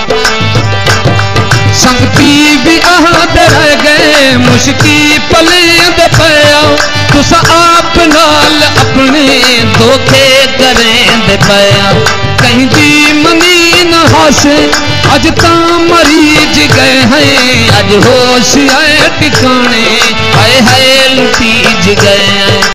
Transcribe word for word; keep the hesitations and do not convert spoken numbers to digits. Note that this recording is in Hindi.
संगती भी आहद रह गए मुश्की पलेंद पया तुस आप नाल अपने धोखे करेंद पया कहीं जी मनी न हासे अज ता मरीज गए हैं अज होश आए टिकाने हाय हाय लुटीज गए हैं